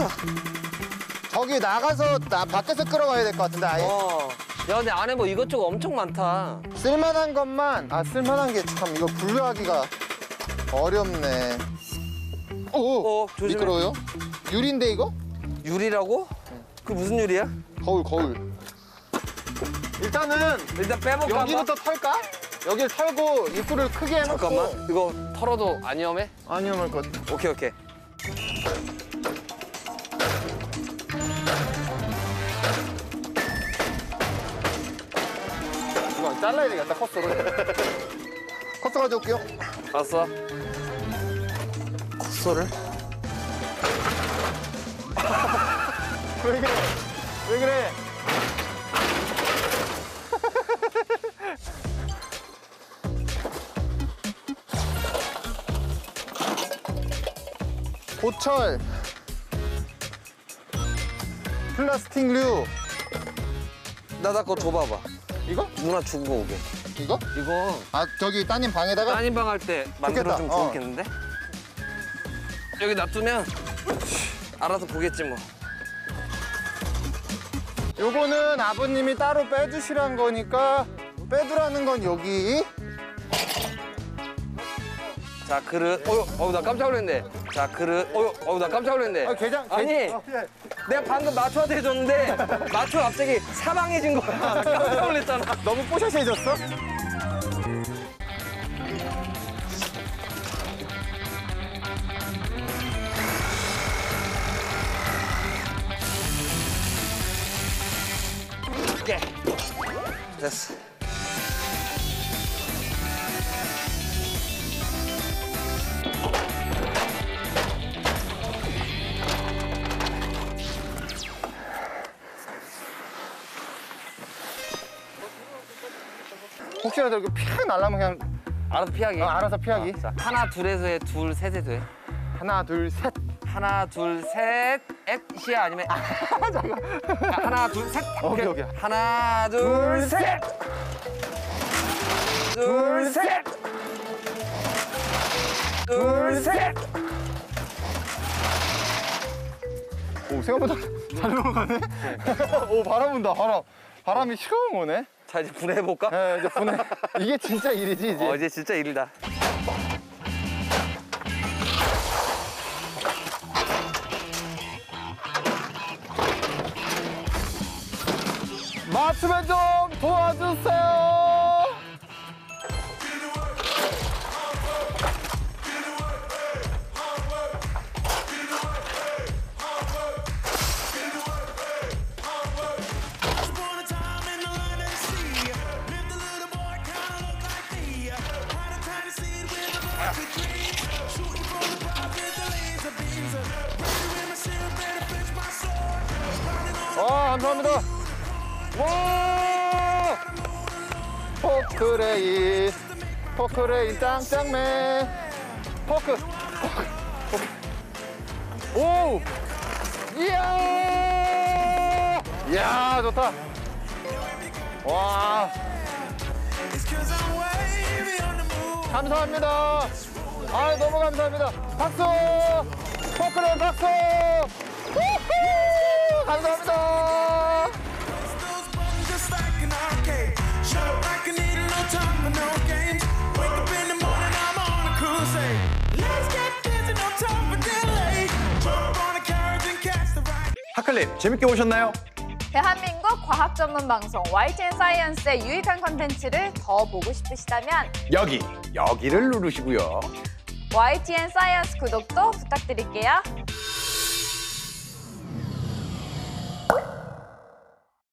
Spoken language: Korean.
저기 나가서 밖에서 끌어가야 될 것 같은데 아예. 야, 근데 안에 뭐 이것저것 엄청 많다. 쓸만한 것만 쓸만한 게 참 이거 분류하기가 어렵네. 오, 조심해. 미끄러워요? 유리인데 이거? 유리라고? 그 무슨 유리야? 거울. 일단 빼볼까? 여기부터 털까? 여기를 털고 입구를 크게 해놓고. 잠깐만. 이거 털어도 안 위험해? 안 위험할 것 같아. 오케이. 이거 잘라야 되겠다, 컷으로. 컷 가져올게요. 알았어. 콧소를? 왜 그래? 왜 그래? 보철, 플라스틱류. 나 그거 줘봐봐. 이거? 누나 주고 오게. 이거? 이거 저기 따님 방에다가? 따님방 할 때 만들어주면 좋겠다. 좋겠는데? 여기 놔두면 알아서 보겠지 뭐. 요거는 아버님이 따로 빼주시란 거니까 빼두라는 건 여기. 자, 그릇. 나 깜짝 놀랐네. 자, 그릇. 나 깜짝 놀랐네. 게장. 아니, 내가 방금 마초한테 해줬는데 마초 갑자기 사방해진 거야. 깜짝 놀랐잖아. 너무 뽀샤시해졌어? 오케이. 됐어. 혹시라도 이렇게 픽 날라면 그냥 알아서 피하기. 알아서 피하기. 자, 하나, 둘에서 해. 둘, 셋에 돼. 하나, 둘, 셋. 하나, 둘, 셋. 엣이야 아니면 하나, 둘, 셋. 오케이. 하나, 둘, 셋. 둘, 셋. 둘, 셋. 오, 생각보다 잘 넘어가네? 오, 바람 분다, 바람. 바람이 시커먼 오네. 자, 이제 분해해볼까? 네, 이제 보내. 이게 진짜 일이지, 이제. 이제 진짜 일이다. 맞추면 좀 도와주세요. 감사합니다. 와! 포크레인 짱짱맨. 포크. 오! 이야! 이야, 좋다. 와. 감사합니다. 너무 감사합니다. 박수! 포크레인 박수! 우후! 감사합니다. 하클립 재밌게 보셨나요? 대한민국 과학 전문 방송 YTN 사이언스의 유익한 컨텐츠를 더 보고 싶으시다면 여기를 누르시고요. YTN 사이언스 구독도 부탁드릴게요.